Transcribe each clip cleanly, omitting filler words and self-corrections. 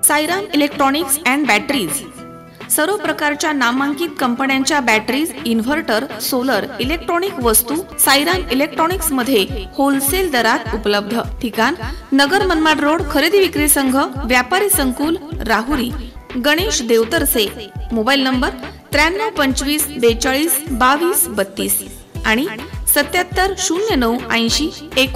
Sairam electronics and batteries सर्व प्रकारच्या नामांकित कंपन्यांच्या बॅटरीज, इन्व्हर्टर, सोलर, इलेक्ट्रॉनिक वस्तू साईराम इलेक्ट्रॉनिक्स मध्ये होलसेल दरात उपलब्ध। ठिकाण नगर मनमाड रोड, खरेदी विक्री संघ, व्यापारी संकुल, राहुरी। गणेश देवतरसे। मोबाईल नंबर 93 25 42 22 32 आणि 77 09 80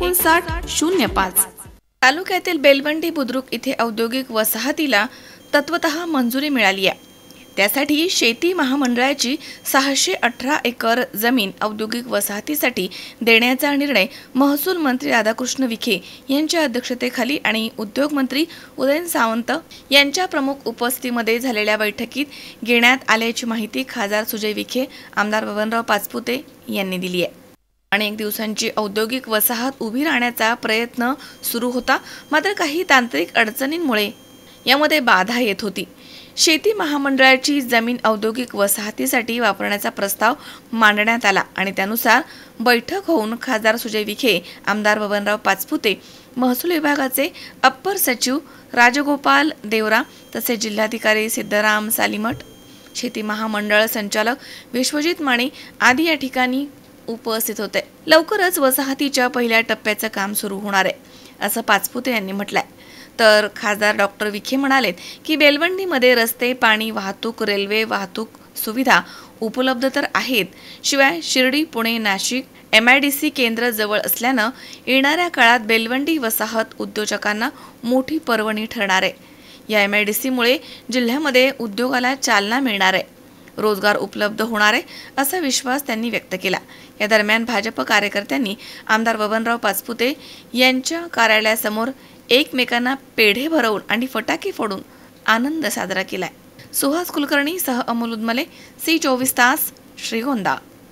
59 05। तालुक्यातील बेलवंडी बुद्रुक इथे औद्योगिक वसाहतीला तत्वतः मंजुरी मिळाली आहे। त्यासाठी शेती महामंडळाची 618 एकर जमीन औद्योगिक वसाहतीसाठी देण्याचा निर्णय महसूल मंत्री राधाकृष्ण विखे यांच्या अध्यक्षतेखाली आणि उद्योग मंत्री उदयन सामंत यांच्या प्रमुख उपस्थितीमध्ये झालेल्या बैठकीत घेण्यात आल्याची माहिती खासदार सुजय विखे, आमदार बबनराव पाचपुते यांनी दिली आहे। अनेक दिवसांची औद्योगिक वसाहत उभी राहण्याचा प्रयत्न सुरू होता, मात्र काही तांत्रिक अडचणींमुळे यामध्ये बाधा येत होती। शेती महामंडळाची जमीन औद्योगिक वसाहतीसाठी वापरण्याचा प्रस्ताव मांडण्यात आला आणि त्यानुसार बैठक होऊन खासदार सुजय विखे, आमदार बबनराव पाचपुते, महसूल विभागाचे अप्पर सचिव राजगोपाल देवरा तसेच जिल्हाधिकारी सिद्धराम सालीमठ, शेती महामंडळ संचालक विश्वजित माने आदी या ठिकाणी उपस्थित होते। लवकरच वसाहतीच्या पहिल्या टप्प्याचं काम सुरू होणार आहे असं पाचपुते यांनी म्हटलंय। तर खासदार डॉक्टर विखे म्हणालेत की बेलवंडीमध्ये रस्ते, पाणी, वाहतूक, रेल्वे वाहतूक सुविधा उपलब्ध तर आहेत, शिवाय शिर्डी, पुणे, नाशिक MIDC केंद्र जवळ असल्यानं येणाऱ्या काळात बेलवंडी वसाहत उद्योजकांना मोठी पर्वणी ठरणार आहे। या MIDC मुळे जिल्ह्यामध्ये उद्योगाला चालना मिळणार आहे, रोजगार उपलब्ध होणार आहे असा विश्वास त्यांनी व्यक्त केला। या दरम्यान भाजप कार्यकर्त्यांनी आमदार बबनराव पाचपुते यांच्या कार्यालयासमोर एकमेकांना पेढे भरवून आणि फटाके फोडून आनंद साजरा केलाय। सुहास कुलकर्णी सह अमोल उदमले, C24 तास, श्रीगोंदा।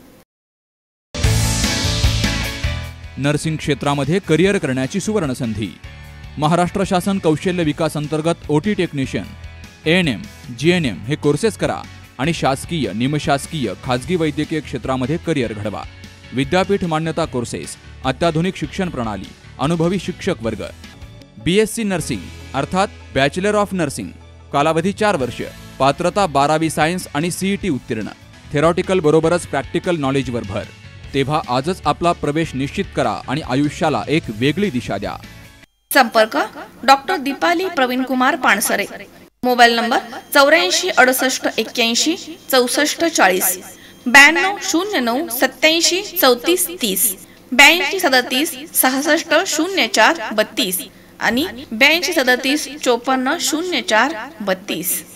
नर्सिंग क्षेत्रामध्ये करिअर करण्याची सुवर्ण संधी। महाराष्ट्र शासन कौशल्य विकास अंतर्गत OT टेक्निशियन, ANM, GNM हे कोर्सेस करा आणि शासकीय, निमशासकीय, खाजगी वैद्यकीय क्षेत्रामध्ये करिअर घडवा। विद्यापीठ मान्यता कोर्सेस, अत्याधुनिक शिक्षण प्रणाली, अनुभवी शिक्षक वर्ग। BSc नर्सिंग अर्थात बॅचलर ऑफ नर्सिंग, कालावधी 4 वर्ष, पात्रता 12वी सायन्स आणि CET उत्तीर्ण, थेरॉटिकल बरोबरच प्रॅक्टिकल नॉलेजवर भर। तेव्हा आजच आपला प्रवेश निश्चित करा आणि आयुष्याला एक वेगळी दिशा द्या। संपर्क doctor Deepali Pravin Kumar Pansare. Mobile number 84 68 81 64 40, 92 09 87 34 30, 82 37 66 04 32 आणि 82 37 54 04 32।